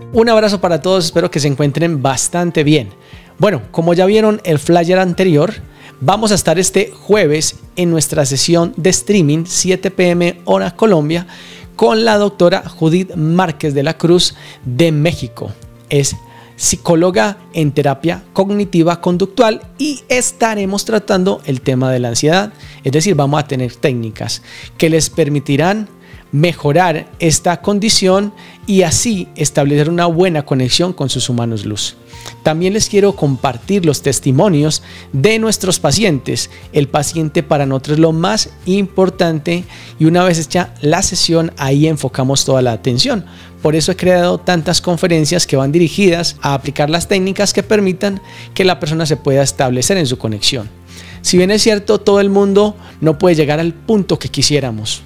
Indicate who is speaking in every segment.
Speaker 1: Un abrazo para todos, espero que se encuentren bastante bien. Bueno, como ya vieron el flyer anterior, vamos a estar este jueves en nuestra sesión de streaming 7 p.m. hora Colombia con la doctora Judith Márquez de la Cruz de México. Es psicóloga en terapia cognitiva conductual y estaremos tratando el tema de la ansiedad. Es decir, vamos a tener técnicas que les permitirán mejorar esta condición y así establecer una buena conexión con sus humanos luz. También les quiero compartir los testimonios de nuestros pacientes. El paciente para nosotros es lo más importante y una vez hecha la sesión ahí enfocamos toda la atención. Por eso he creado tantas conferencias que van dirigidas a aplicar las técnicas que permitan que la persona se pueda establecer en su conexión. Si bien es cierto, todo el mundo no puede llegar al punto que quisiéramos,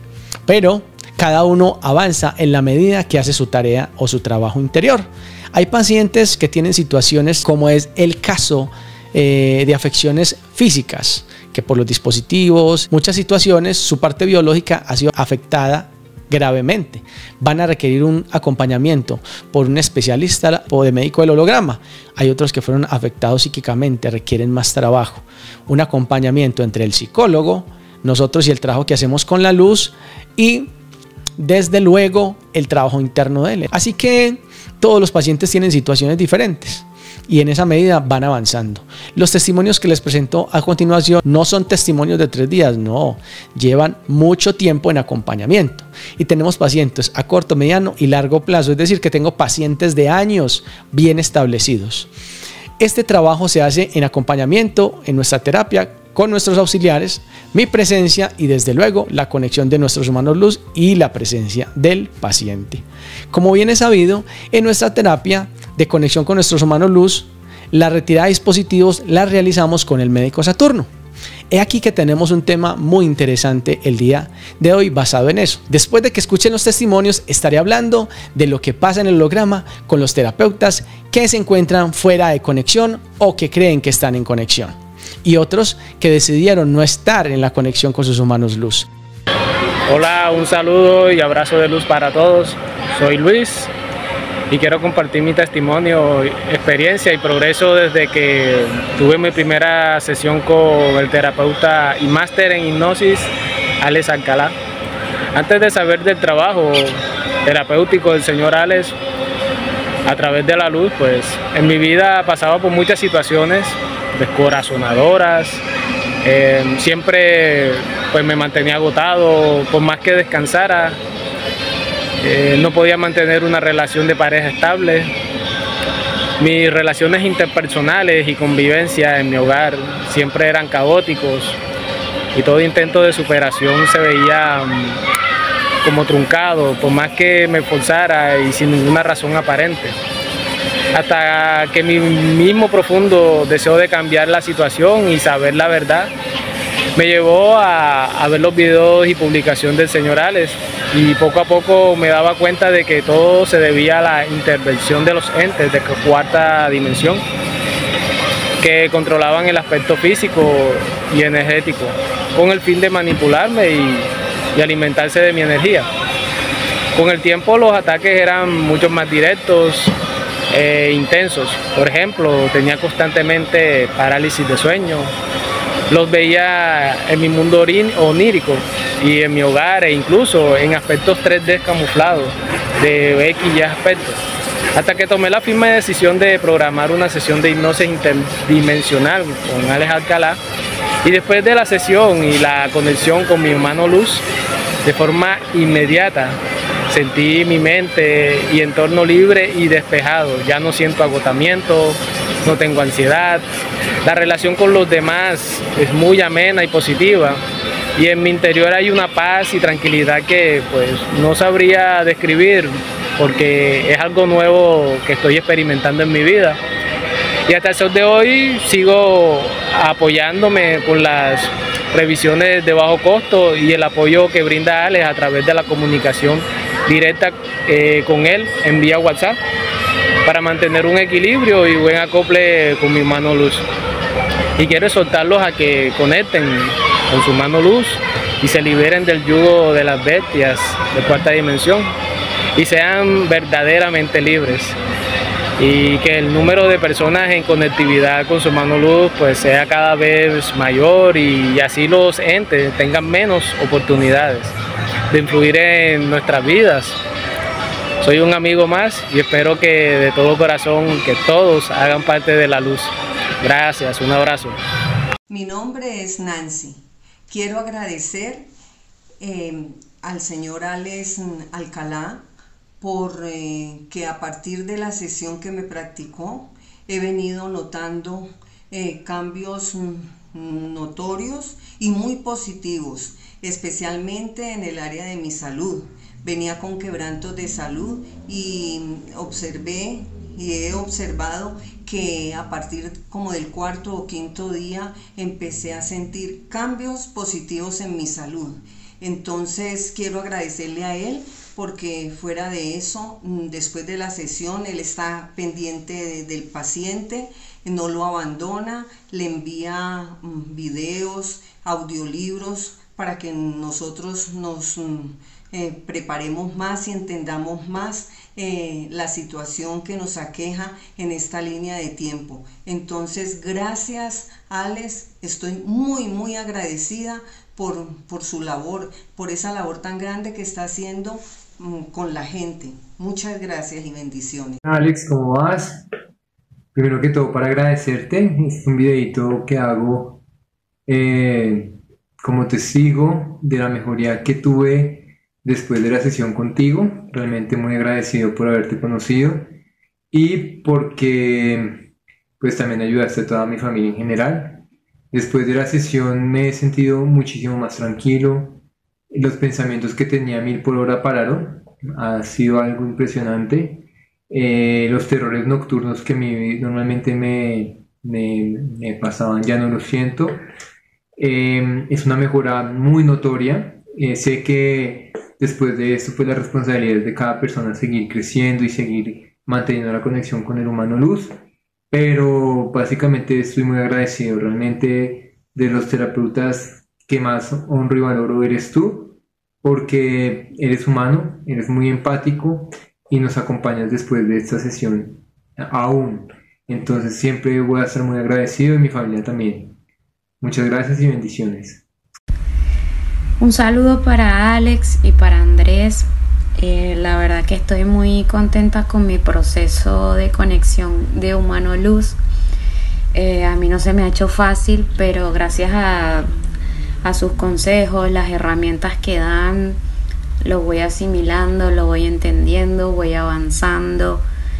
Speaker 1: pero cada uno avanza en la medida que hace su tarea o su trabajo interior. Hay pacientes que tienen situaciones como es el caso de afecciones físicas, que por los dispositivos, muchas situaciones, su parte biológica ha sido afectada gravemente. Van a requerir un acompañamiento por un especialista o de médico del holograma. Hay otros que fueron afectados psíquicamente, requieren más trabajo. Un acompañamiento entre el psicólogo, nosotros y el trabajo que hacemos con la luz y desde luego el trabajo interno de él. Así que todos los pacientes tienen situaciones diferentes y en esa medida van avanzando. Los testimonios que les presento a continuación no son testimonios de 3 días, no, llevan mucho tiempo en acompañamiento y tenemos pacientes a corto, mediano y largo plazo, es decir, que tengo pacientes de años bien establecidos. Este trabajo se hace en acompañamiento en nuestra terapia con nuestros auxiliares, mi presencia y desde luego la conexión de nuestros humanos luz y la presencia del paciente. Como bien es sabido, en nuestra terapia de conexión con nuestros humanos luz, la retirada de dispositivos la realizamos con el médico Saturno. He aquí que tenemos un tema muy interesante el día de hoy basado en eso. Después de que escuchen los testimonios, estaré hablando de lo que pasa en el holograma con los terapeutas que se encuentran fuera de conexión o que creen que están en conexión, y otros que decidieron no estar en la conexión con sus humanos luz.
Speaker 2: Hola, un saludo y abrazo de luz para todos. Soy Luis y quiero compartir mi testimonio, experiencia y progreso desde que tuve mi primera sesión con el terapeuta y máster en hipnosis, Alex Alcalá. Antes de saber del trabajo terapéutico del señor Alex a través de la luz, pues en mi vida pasaba por muchas situaciones descorazonadoras, siempre pues me mantenía agotado, por más que descansara, no podía mantener una relación de pareja estable. Mis relaciones interpersonales y convivencia en mi hogar siempre eran caóticos y todo intento de superación se veía como truncado, por más que me esforzara y sin ninguna razón aparente. Hasta que mi mismo profundo deseo de cambiar la situación y saber la verdad me llevó a ver los videos y publicación del señor Alex, y poco a poco me daba cuenta de que todo se debía a la intervención de los entes de 4ª dimensión que controlaban el aspecto físico y energético con el fin de manipularme y alimentarse de mi energía. Con el tiempo los ataques eran mucho más directos, intensos. Por ejemplo, tenía constantemente parálisis de sueño, los veía en mi mundo onírico y en mi hogar e incluso en aspectos 3D camuflados de X y aspectos, hasta que tomé la firme decisión de programar una sesión de hipnosis interdimensional con Alex Alcalá, y después de la sesión y la conexión con mi humano luz, de forma inmediata sentí mi mente y entorno libre y despejado. Ya no siento agotamiento, no tengo ansiedad. La relación con los demás es muy amena y positiva. Y en mi interior hay una paz y tranquilidad que pues no sabría describir, porque es algo nuevo que estoy experimentando en mi vida. Y hasta el sol de hoy sigo apoyándome con las revisiones de bajo costo y el apoyo que brinda Alex a través de la comunicación directa con él en vía WhatsApp, para mantener un equilibrio y buen acople con mi mano luz. Y quiero exhortarlos a que conecten con su mano luz y se liberen del yugo de las bestias de 4ª dimensión, y sean verdaderamente libres, y que el número de personas en conectividad con su hermano luz pues sea cada vez mayor, y así los entes tengan menos oportunidades de influir en nuestras vidas. Soy un amigo más y espero que de todo corazón que todos hagan parte de la luz. Gracias, un abrazo.
Speaker 3: Mi nombre es Nancy. Quiero agradecer al señor Alex Alcalá por que a partir de la sesión que me practicó he venido notando cambios notorios y muy positivos, especialmente en el área de mi salud. Venía con quebrantos de salud y he observado que a partir como del cuarto o quinto día empecé a sentir cambios positivos en mi salud. Entonces quiero agradecerle a él, porque fuera de eso, después de la sesión, él está pendiente del paciente, no lo abandona, le envía videos, audiolibros, para que nosotros nos preparemos más y entendamos más la situación que nos aqueja en esta línea de tiempo. Entonces, gracias, Alex, estoy muy agradecida por su labor, por esa labor tan grande que está haciendo con la gente. Muchas gracias y bendiciones.
Speaker 4: Alex, ¿cómo vas? Primero que todo, para agradecerte, es un videito que hago como testigo de la mejoría que tuve después de la sesión contigo. Realmente muy agradecido por haberte conocido y porque pues también ayudaste a toda mi familia en general. Después de la sesión me he sentido muchísimo más tranquilo. Los pensamientos que tenía 1000 por hora pararon. Ha sido algo impresionante. Los terrores nocturnos que normalmente me pasaban ya no los siento. Es una mejora muy notoria. Sé que después de esto pues la responsabilidad es de cada persona seguir creciendo y seguir manteniendo la conexión con el humano luz. Pero básicamente estoy muy agradecido. Realmente de los terapeutas que más honro y valoro eres tú, porque eres humano, eres muy empático y nos acompañas después de esta sesión aún. Entonces siempre voy a estar muy agradecido y mi familia también. Muchas gracias y bendiciones.
Speaker 5: Un saludo para Alex y para Andrés. La verdad que estoy muy contenta con mi proceso de conexión de humano luz. A mí no se me ha hecho fácil, pero gracias a sus consejos, las herramientas que dan, lo voy asimilando, lo voy entendiendo, voy avanzando.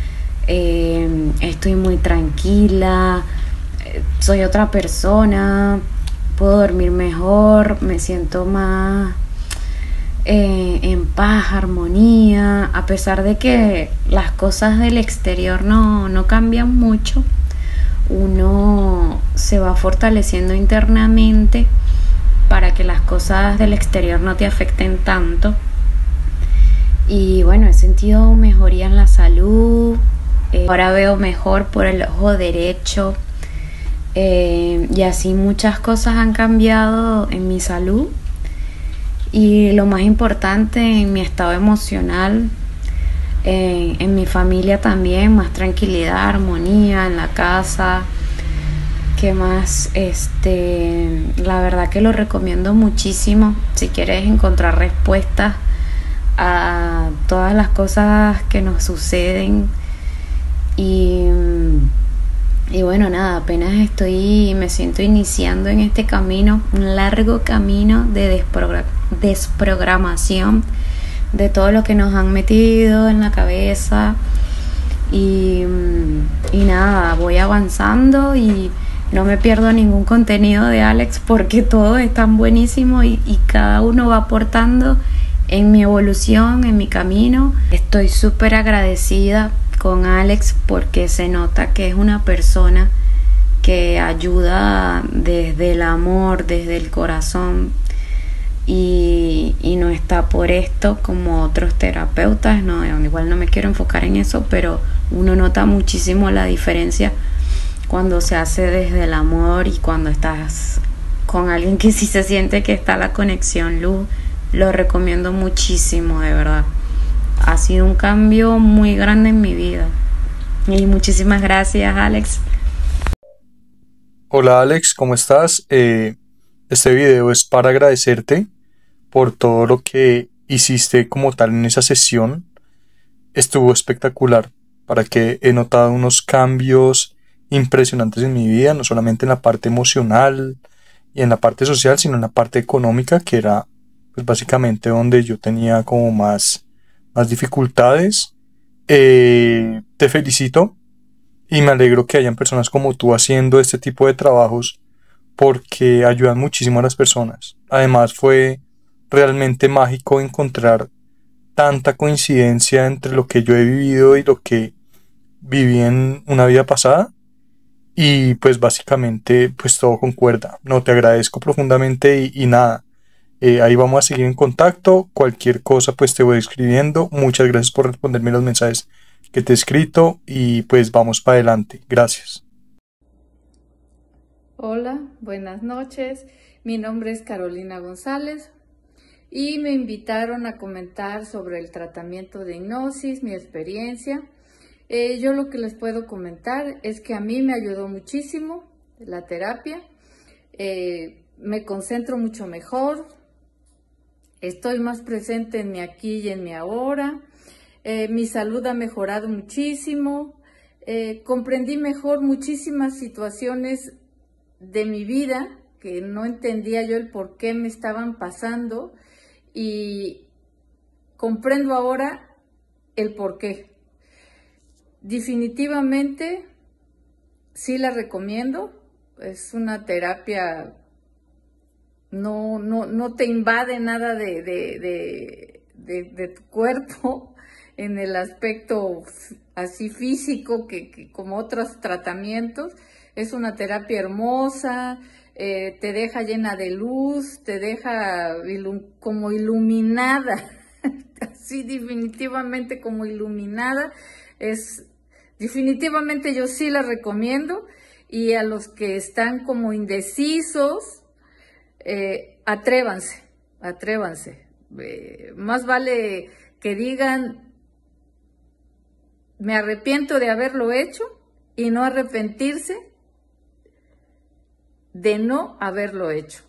Speaker 5: Estoy muy tranquila, soy otra persona, puedo dormir mejor, me siento más en paz, armonía, a pesar de que las cosas del exterior no cambian mucho. Uno se va fortaleciendo internamente para que las cosas del exterior no te afecten tanto. Y bueno, he sentido mejoría en la salud, ahora veo mejor por el ojo derecho, y así muchas cosas han cambiado en mi salud. Y lo más importante, en mi estado emocional, en mi familia también, más tranquilidad, armonía en la casa. ¿Qué más? La verdad que lo recomiendo muchísimo si quieres encontrar respuestas a todas las cosas que nos suceden. Y bueno, nada, apenas me siento iniciando en este camino, un largo camino de desprogramación de todo lo que nos han metido en la cabeza. Y nada, voy avanzando y no me pierdo ningún contenido de Alex, porque todos están buenísimos y cada uno va aportando en mi evolución, en mi camino. Estoy súper agradecida con Alex porque se nota que es una persona que ayuda desde el amor, desde el corazón, y no está por esto como otros terapeutas. No, igual no me quiero enfocar en eso, pero uno nota muchísimo la diferencia cuando se hace desde el amor y cuando estás con alguien que sí se siente que está la conexión luz. Lo recomiendo muchísimo, de verdad. ha sido un cambio muy grande en mi vida. Y muchísimas gracias, Alex.
Speaker 6: Hola Alex, ¿cómo estás? Este video es para agradecerte por todo lo que hiciste como tal en esa sesión. Estuvo espectacular, para que he notado unos cambios impresionantes en mi vida, no solamente en la parte emocional y en la parte social, sino en la parte económica, que era pues básicamente donde yo tenía como más dificultades. Te felicito y me alegro que hayan personas como tú haciendo este tipo de trabajos, porque ayudan muchísimo a las personas. Además fue realmente mágico encontrar tanta coincidencia entre lo que yo he vivido y lo que viví en una vida pasada, y pues básicamente pues todo concuerda. No, te agradezco profundamente y nada, ahí vamos a seguir en contacto. Cualquier cosa pues te voy escribiendo. Muchas gracias por responderme los mensajes que te he escrito y pues vamos para adelante. Gracias.
Speaker 7: Hola, buenas noches. Mi nombre es Carolina González y me invitaron a comentar sobre el tratamiento de hipnosis, mi experiencia. Yo lo que les puedo comentar es que a mí me ayudó muchísimo la terapia. Me concentro mucho mejor, estoy más presente en mi aquí y en mi ahora. Mi salud ha mejorado muchísimo. Comprendí mejor muchísimas situaciones de mi vida que no entendía yo el por qué me estaban pasando, y comprendo ahora el por qué. Definitivamente sí la recomiendo. Es una terapia, no te invade nada de tu cuerpo en el aspecto así físico que como otros tratamientos. Es una terapia hermosa, te deja llena de luz, te deja como iluminada, así definitivamente como iluminada. Definitivamente yo sí la recomiendo, y a los que están como indecisos, atrévanse. Más vale que digan, me arrepiento de haberlo hecho, y no arrepentirse de no haberlo hecho.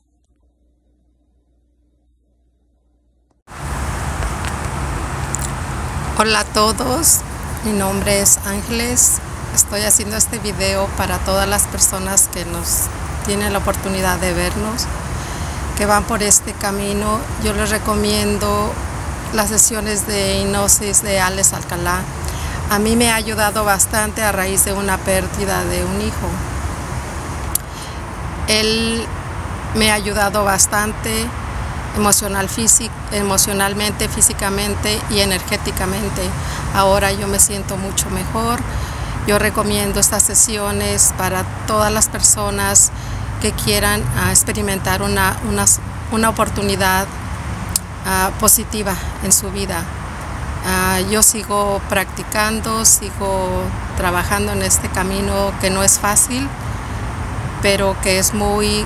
Speaker 8: Hola a todos, mi nombre es Ángeles. Estoy haciendo este video para todas las personas que nos tienen la oportunidad de vernos, que van por este camino. Yo les recomiendo las sesiones de hipnosis de Alex Alcalá. A mí me ha ayudado bastante a raíz de una pérdida de un hijo. Él me ha ayudado bastante emocionalmente, físicamente y energéticamente. Ahora yo me siento mucho mejor. Yo recomiendo estas sesiones para todas las personas que quieran experimentar una oportunidad positiva en su vida. Yo sigo practicando, sigo trabajando en este camino que no es fácil, pero que es muy,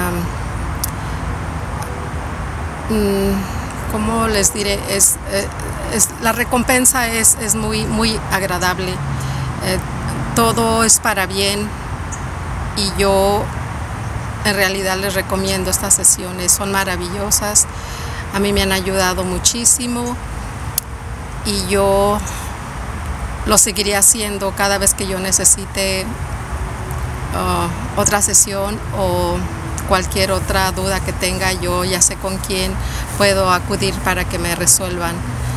Speaker 8: ¿cómo les diré? La recompensa es muy agradable. Todo es para bien, y yo en realidad les recomiendo estas sesiones. Son maravillosas, a mí me han ayudado muchísimo, y yo lo seguiré haciendo cada vez que yo necesite otra sesión o cualquier otra duda que tenga. Yo ya sé con quién puedo acudir para que me resuelvan.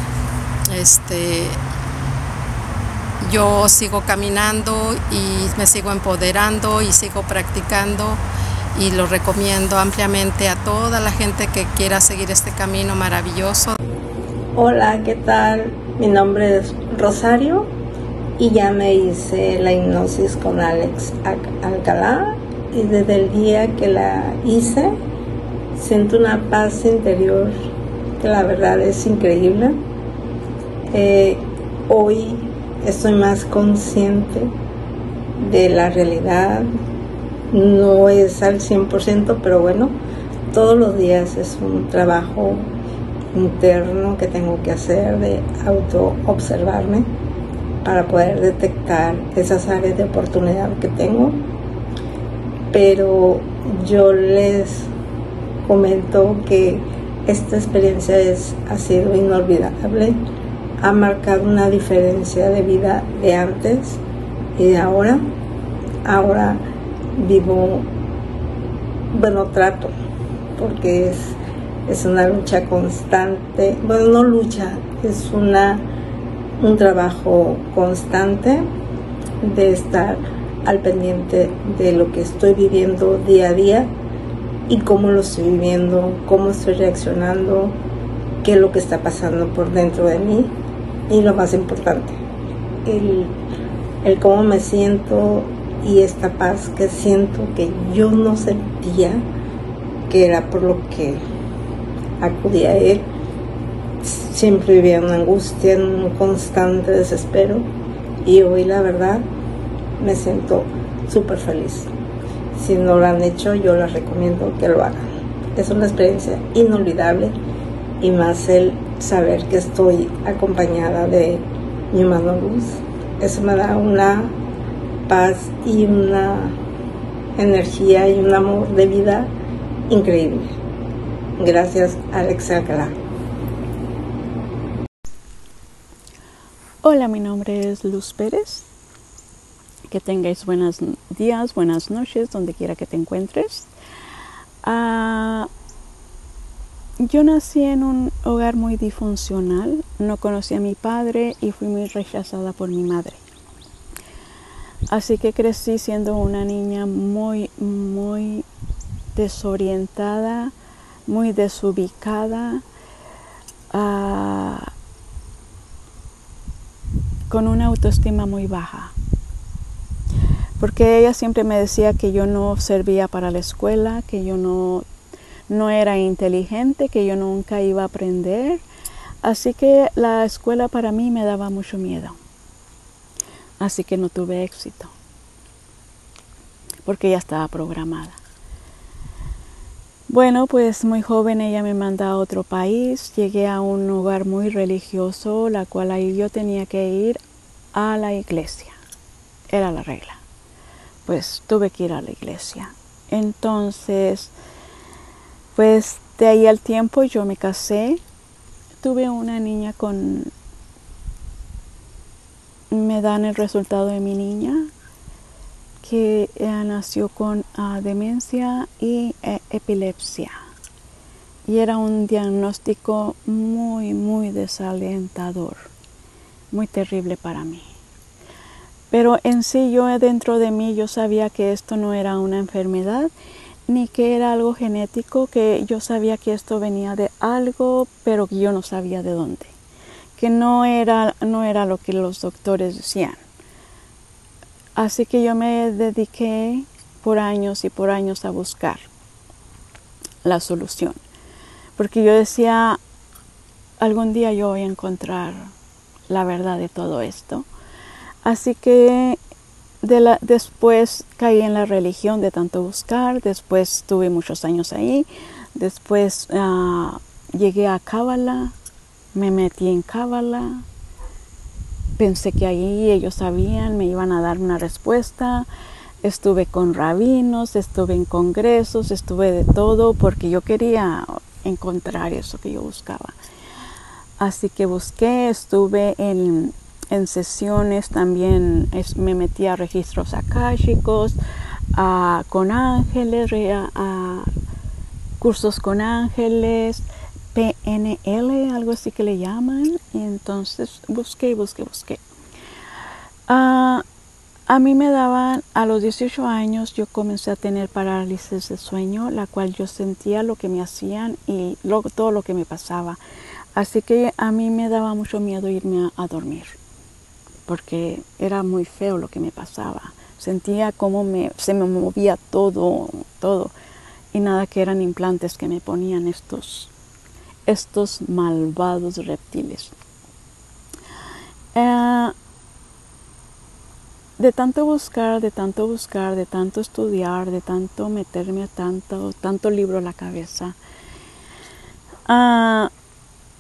Speaker 8: Yo sigo caminando y me sigo empoderando y sigo practicando, y lo recomiendo ampliamente a toda la gente que quiera seguir este camino maravilloso.
Speaker 9: Hola, ¿qué tal? Mi nombre es Rosario y ya me hice la hipnosis con Alex Alcalá, y desde el día que la hice siento una paz interior que la verdad es increíble. Hoy estoy más consciente de la realidad. No es al 100%, pero bueno, todos los días es un trabajo interno que tengo que hacer de auto-observarme para poder detectar esas áreas de oportunidad que tengo. Pero yo les comento que esta experiencia ha sido inolvidable, ha marcado una diferencia de vida de antes y de ahora. Ahora vivo, trato, porque es una lucha constante, no lucha, es un trabajo constante de estar al pendiente de lo que estoy viviendo día a día y cómo lo estoy viviendo, cómo estoy reaccionando, qué es lo que está pasando por dentro de mí y lo más importante, el cómo me siento y esta paz que siento que yo no sentía, que era por lo que acudí a él. Siempre vivía en una angustia, en un constante desespero, y hoy la verdad me siento súper feliz. Si no lo han hecho, yo les recomiendo que lo hagan. Es una experiencia inolvidable, y más el saber que estoy acompañada de mi mano luz. Eso me da una paz y una energía y un amor de vida increíble. Gracias, Alex Alcalá.
Speaker 10: Hola, mi nombre es Luz Pérez. Que tengáis buenos días, buenas noches, donde quiera que te encuentres. Yo nací en un hogar muy disfuncional. No conocí a mi padre y fui muy rechazada por mi madre. Así que crecí siendo una niña muy, muy desorientada, muy desubicada, con una autoestima muy baja. Porque ella siempre me decía que yo no servía para la escuela, que yo no era inteligente, que yo nunca iba a aprender. Así que la escuela para mí me daba mucho miedo. Así que no tuve éxito, porque ya estaba programada. Bueno, pues muy joven ella me manda a otro país. Llegué a un lugar muy religioso, la cual ahí yo tenía que ir a la iglesia. Era la regla. Pues tuve que ir a la iglesia. Entonces, pues de ahí al tiempo yo me casé. Tuve una niña me dan el resultado de mi niña, que nació con demencia y epilepsia. Y era un diagnóstico muy, muy desalentador, muy terrible para mí. Pero en sí, yo dentro de mí, yo sabía que esto no era una enfermedad, ni que era algo genético, que yo sabía que esto venía de algo, pero que yo no sabía de dónde. Que no era lo que los doctores decían. Así que yo me dediqué por años y por años a buscar la solución. Porque yo decía, algún día yo voy a encontrar la verdad de todo esto. Así que después caí en la religión de tanto buscar. Después estuve muchos años ahí. Después llegué a Cábala. Me metí en Cábala, pensé que ahí ellos sabían, me iban a dar una respuesta. Estuve con rabinos, estuve en congresos, estuve de todo porque yo quería encontrar eso que yo buscaba. Así que busqué, estuve en sesiones también, me metí a registros akáshicos, con ángeles, a cursos con ángeles, PNL, algo así que le llaman. Y entonces busqué. A mí me daban, a los 18 años yo comencé a tener parálisis de sueño, la cual yo sentía lo que me hacían y todo lo que me pasaba. Así que a mí me daba mucho miedo irme a dormir, porque era muy feo lo que me pasaba. Sentía como se me movía todo, y nada, que eran implantes que me ponían estos malvados reptiles. De tanto buscar, de tanto estudiar, de tanto meterme a tanto libro a la cabeza,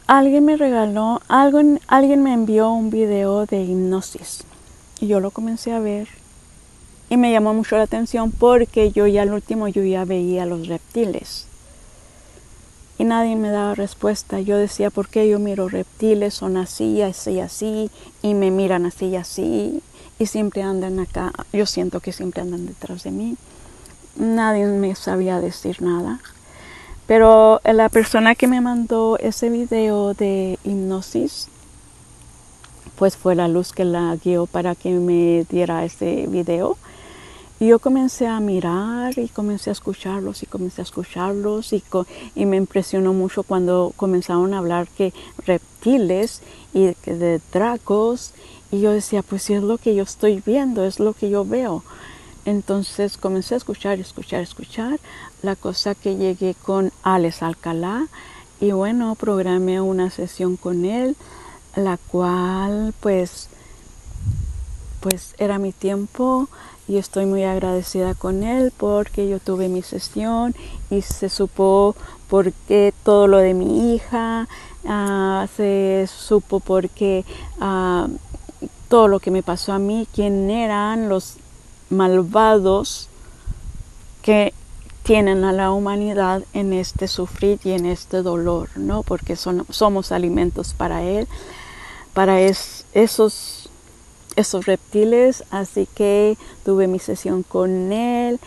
Speaker 10: alguien me regaló, alguien me envió un video de hipnosis y yo lo comencé a ver y me llamó mucho la atención porque yo ya veía los reptiles y nadie me daba respuesta. Yo decía, ¿por qué yo miro reptiles? Son así, así, así y me miran así y así y siempre andan acá. Yo siento que siempre andan detrás de mí. Nadie me sabía decir nada. Pero la persona que me mandó ese video de hipnosis, pues fue la luz que la guió para que me diera ese video. Y yo comencé a mirar y comencé a escucharlos y me impresionó mucho cuando comenzaron a hablar que reptiles y de dragos. Y yo decía, pues si es lo que yo estoy viendo, es lo que yo veo. Entonces comencé a escuchar. La cosa que llegué con Alex Alcalá y bueno, programé una sesión con él, la cual pues era mi tiempo y estoy muy agradecida con él porque yo tuve mi sesión y se supo por qué todo lo de mi hija, se supo por qué todo lo que me pasó a mí, quién eran los malvados que tienen a la humanidad en este sufrir y en este dolor, ¿no? Porque somos alimentos para él, para esos reptiles. Así que tuve mi sesión con él.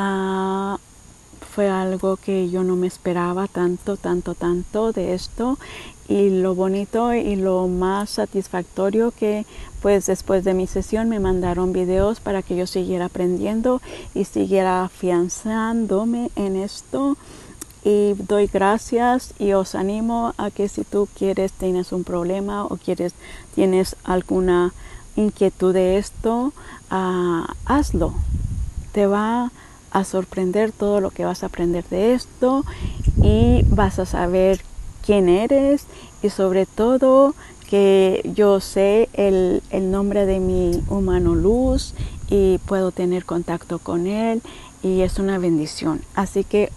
Speaker 10: Fue algo que yo no me esperaba tanto de esto. Y lo bonito y lo más satisfactorio que pues después de mi sesión me mandaron videos para que yo siguiera aprendiendo y siguiera afianzándome en esto. Y doy gracias y os animo a que si tú tienes un problema o tienes alguna inquietud de esto, hazlo. Te va a sorprender todo lo que vas a aprender de esto y vas a saber quién eres y sobre todo que yo sé el nombre de mi humano luz y puedo tener contacto con él y es una bendición. Así que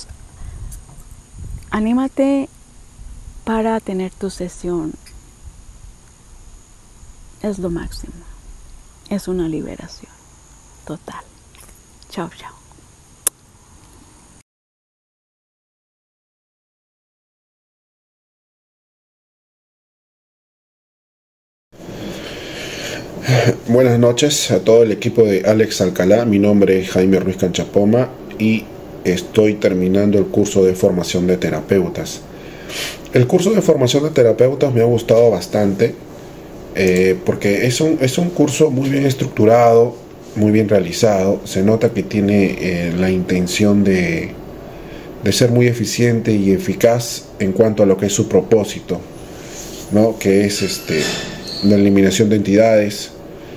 Speaker 10: anímate para tener tu sesión. Es lo máximo. Es una liberación total. Chao, chao.
Speaker 11: Buenas noches a todo el equipo de Alex Alcalá. Mi nombre es Jaime Ruiz Canchapoma y estoy terminando el curso de formación de terapeutas. El curso de formación de terapeutas me ha gustado bastante porque es un curso muy bien estructurado, muy bien realizado. Se nota que tiene la intención de ser muy eficiente y eficaz en cuanto a lo que es su propósito, ¿no? Que es la eliminación de entidades,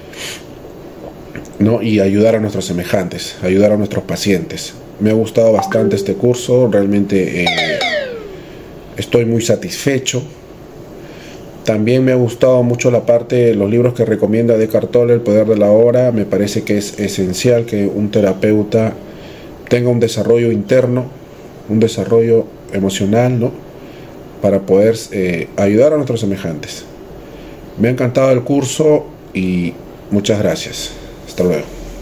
Speaker 11: ¿no? Y ayudar a nuestros semejantes, ayudar a nuestros pacientes. Me ha gustado bastante este curso, realmente estoy muy satisfecho. También me ha gustado mucho la parte de los libros que recomienda Eckhart Tolle, El poder de la hora. Me parece que es esencial que un terapeuta tenga un desarrollo interno, un desarrollo emocional, ¿no? Para poder ayudar a nuestros semejantes. Me ha encantado el curso y muchas gracias. Hasta luego.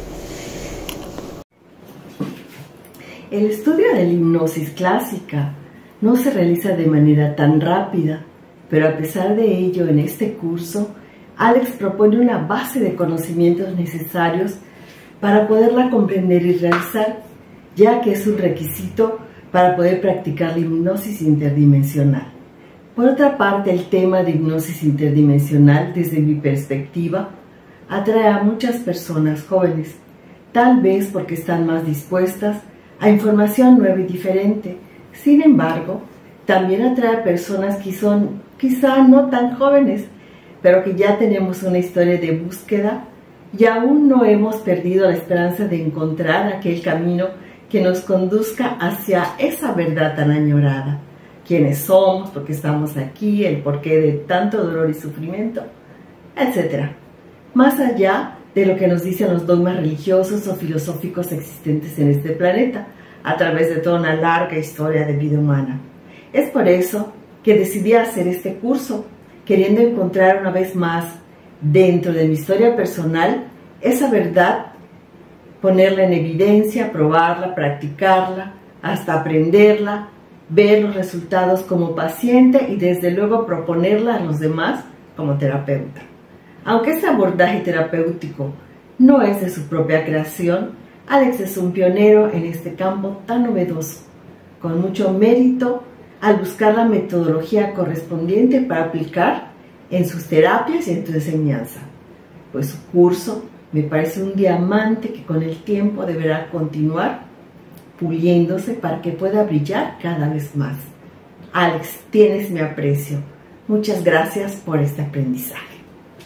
Speaker 12: El estudio de la hipnosis clásica no se realiza de manera tan rápida, pero a pesar de ello, en este curso, Alex propone una base de conocimientos necesarios para poderla comprender y realizar, ya que es un requisito para poder practicar la hipnosis interdimensional. Por otra parte, el tema de hipnosis interdimensional, desde mi perspectiva, atrae a muchas personas jóvenes, tal vez porque están más dispuestas a información nueva y diferente. Sin embargo, también atrae a personas que son quizá no tan jóvenes, pero que ya tenemos una historia de búsqueda y aún no hemos perdido la esperanza de encontrar aquel camino que nos conduzca hacia esa verdad tan añorada. Quiénes somos, por qué estamos aquí, el porqué de tanto dolor y sufrimiento, etc. Más allá de lo que nos dicen los dogmas religiosos o filosóficos existentes en este planeta, a través de toda una larga historia de vida humana. Es por eso que decidí hacer este curso, queriendo encontrar una vez más dentro de mi historia personal esa verdad, ponerla en evidencia, probarla, practicarla, hasta aprenderla, ver los resultados como paciente y desde luego proponerla a los demás como terapeuta. Aunque este abordaje terapéutico no es de su propia creación, Alex es un pionero en este campo tan novedoso, con mucho mérito al buscar la metodología correspondiente para aplicar en sus terapias y en su enseñanza, pues su curso me parece un diamante que con el tiempo deberá continuar puliéndose para que pueda brillar cada vez más. Alex, tienes mi aprecio. Muchas gracias por este aprendizaje.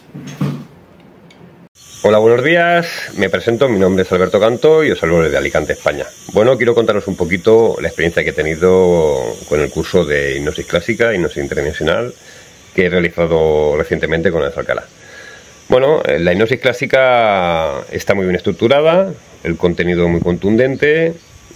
Speaker 13: Hola, buenos días. Me presento, mi nombre es Alberto Canto y os hablo desde Alicante, España. Bueno, quiero contaros un poquito la experiencia que he tenido con el curso de hipnosis clásica, hipnosis interdimensional, que he realizado recientemente con Alex Alcalá. Bueno, la hipnosis clásica está muy bien estructurada, el contenido muy contundente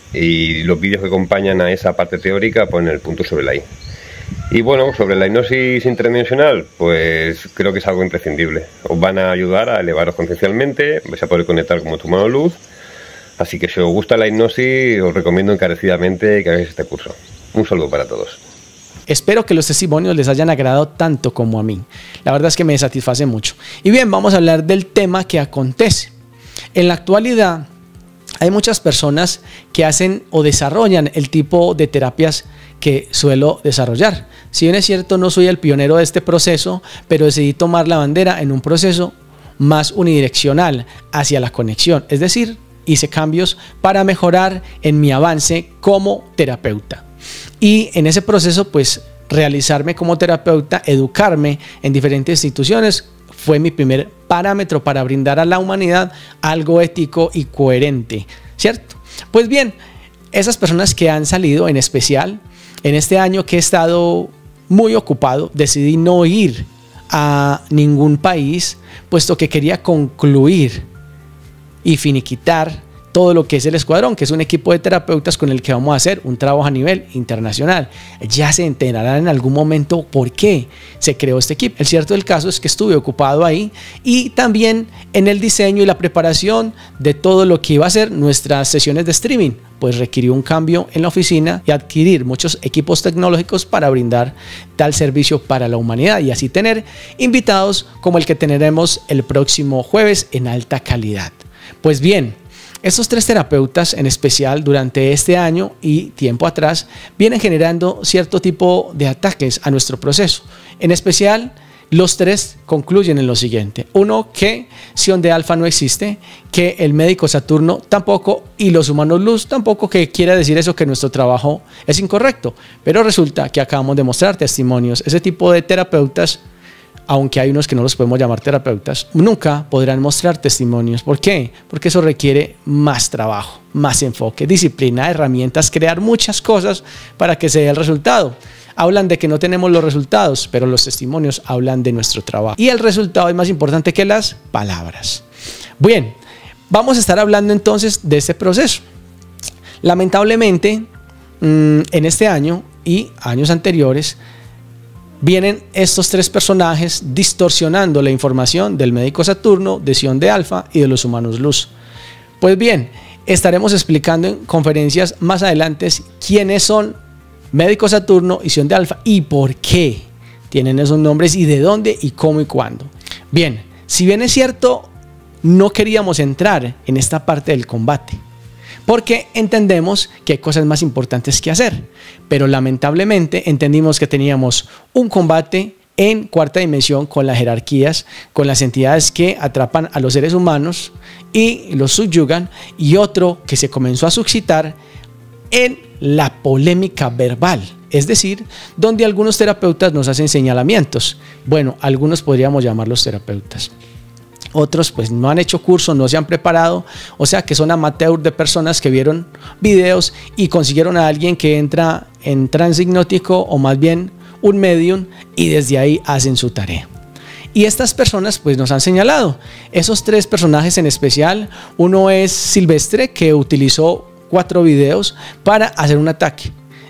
Speaker 13: y los vídeos que acompañan a esa parte teórica ponen el punto sobre la I. Y bueno, sobre la hipnosis interdimensional, pues creo que es algo imprescindible. Os van a ayudar a elevaros conciencialmente, vais a poder conectar con tu mano luz. Así que si os gusta la hipnosis, os recomiendo encarecidamente que hagáis este curso. Un saludo para todos.
Speaker 1: Espero que los testimonios les hayan agradado tanto como a mí. La verdad es que me satisface mucho. Y bien, vamos a hablar del tema que acontece. En la actualidad hay muchas personas que hacen o desarrollan el tipo de terapias que suelo desarrollar. Si bien es cierto, no soy el pionero de este proceso, pero decidí tomar la bandera en un proceso más unidireccional hacia la conexión. Es decir, hice cambios para mejorar en mi avance como terapeuta. Y en ese proceso, pues, realizarme como terapeuta, educarme en diferentes instituciones, fue mi primer parámetro para brindar a la humanidad algo ético y coherente, ¿cierto? Pues bien, esas personas que han salido, en especial, en este año que he estado muy ocupado, decidí no ir a ningún país, puesto que quería concluir y finiquitar todo lo que es el escuadrón, que es un equipo de terapeutas con el que vamos a hacer un trabajo a nivel internacional. Ya se enterarán en algún momento por qué se creó este equipo. El cierto del caso es que estuve ocupado ahí y también en el diseño y la preparación de todo lo que iba a ser nuestras sesiones de streaming, pues requirió un cambio en la oficina y adquirir muchos equipos tecnológicos para brindar tal servicio para la humanidad y así tener invitados como el que tendremos el próximo jueves en alta calidad. Pues bien, estos tres terapeutas en especial durante este año y tiempo atrás vienen generando cierto tipo de ataques a nuestro proceso. En especial, los tres concluyen en lo siguiente. Uno, que Sion de Alfa no existe, que el médico Saturno tampoco y los humanos luz tampoco, que quiere decir eso que nuestro trabajo es incorrecto. Pero resulta que acabamos de mostrar testimonios. Ese tipo de terapeutas, aunque hay unos que no los podemos llamar terapeutas, nunca podrán mostrar testimonios. ¿Por qué? Porque eso requiere más trabajo, más enfoque, disciplina, herramientas, crear muchas cosas para que se dé el resultado. Hablan de que no tenemos los resultados, pero los testimonios hablan de nuestro trabajo. Y el resultado es más importante que las palabras. Bien, vamos a estar hablando entonces de este proceso. Lamentablemente, en este año y años anteriores, vienen estos tres personajes distorsionando la información del médico Saturno, de Sion de Alfa y de los humanos luz. Pues bien, estaremos explicando en conferencias más adelante quiénes son médico Saturno y Sion de Alfa y por qué tienen esos nombres y de dónde y cómo y cuándo. Bien, si bien es cierto, no queríamos entrar en esta parte del combate, porque entendemos que hay cosas más importantes que hacer, pero lamentablemente entendimos que teníamos un combate en cuarta dimensión con las jerarquías, con las entidades que atrapan a los seres humanos y los subyugan, y otro que se comenzó a suscitar en la polémica verbal, es decir, donde algunos terapeutas nos hacen señalamientos. Bueno, algunos podríamos llamarlos terapeutas. Otros pues no han hecho curso, no se han preparado, o sea que son amateurs de personas que vieron videos y consiguieron a alguien que entra en trance hipnótico o más bien un medium y desde ahí hacen su tarea. Y estas personas pues nos han señalado, esos tres personajes en especial. Uno es Silvestre, que utilizó 4 videos para hacer un ataque.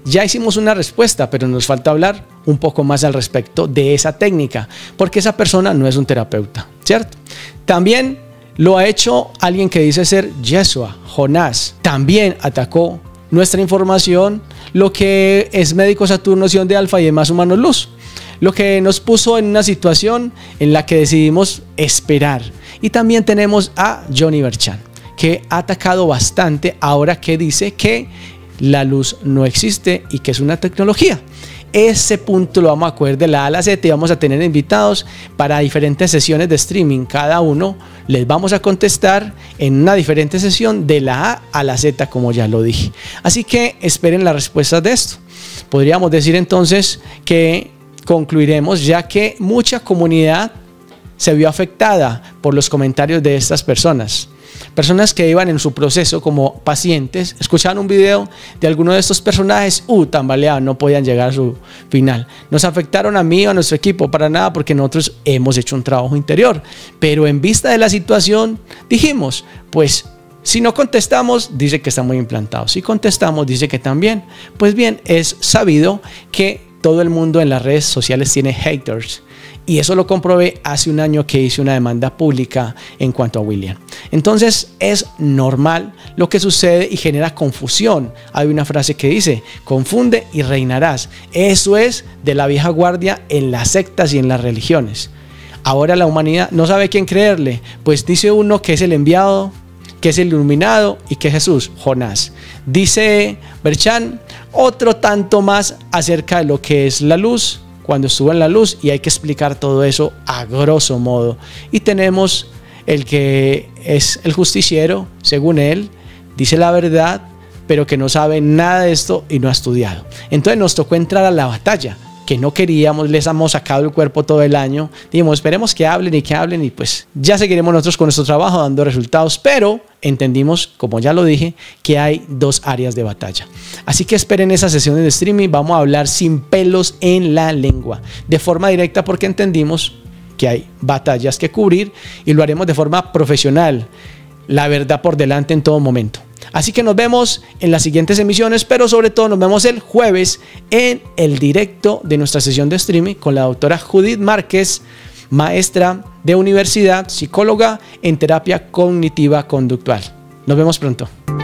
Speaker 1: ya hicimos una respuesta, pero nos falta hablar un poco más al respecto de esa técnica, porque esa persona no es un terapeuta, ¿cierto? También lo ha hecho alguien que dice ser Yeshua, Jonás. También atacó nuestra información, lo que es Médico Saturno, Sion de Alfa y demás Humanos Luz, lo que nos puso en una situación en la que decidimos esperar. Y también tenemos a Johnny Berchan, que ha atacado bastante ahora que dice que la luz no existe y que es una tecnología. Ese punto lo vamos a coger de la A a la Z y vamos a tener invitados para diferentes sesiones de streaming. Cada uno les vamos a contestar en una diferente sesión de la A a la Z, como ya lo dije. Así que esperen las respuestas de esto. Podríamos decir entonces que concluiremos, ya que mucha comunidad se vio afectada por los comentarios de estas personas. Personas que iban en su proceso como pacientes, escuchaban un video de alguno de estos personajes, tambaleaban, no podían llegar a su final. Nos afectaron a mí o a nuestro equipo para nada, porque nosotros hemos hecho un trabajo interior. Pero en vista de la situación, dijimos, pues si no contestamos, dice que está muy implantado. Si contestamos, dice que también. Pues bien, es sabido que todo el mundo en las redes sociales tiene haters. Y eso lo comprobé hace un año que hice una demanda pública en cuanto a William. Entonces es normal lo que sucede y genera confusión. Hay una frase que dice, confunde y reinarás. Eso es de la vieja guardia en las sectas y en las religiones. Ahora la humanidad no sabe quién creerle, pues dice uno que es el enviado, que es el iluminado y que es Jesús, Jonás. Dice Berchan otro tanto más acerca de lo que es la luz, cuando estuvo en la luz, y hay que explicar todo eso a grosso modo. Y tenemos el que es el justiciero, según él, dice la verdad, pero que no sabe nada de esto y no ha estudiado. Entonces nos tocó entrar a la batalla, que no queríamos, les hemos sacado el cuerpo todo el año. Dijimos, esperemos que hablen y pues ya seguiremos nosotros con nuestro trabajo dando resultados, pero entendimos, como ya lo dije, que hay dos áreas de batalla. Así que esperen esas sesiones de streaming, vamos a hablar sin pelos en la lengua, de forma directa, porque entendimos que hay batallas que cubrir y lo haremos de forma profesional, la verdad por delante en todo momento. Así que nos vemos en las siguientes emisiones, pero sobre todo nos vemos el jueves en el directo de nuestra sesión de streaming con la doctora Judith Márquez, maestra de universidad, psicóloga en terapia cognitiva conductual. Nos vemos pronto.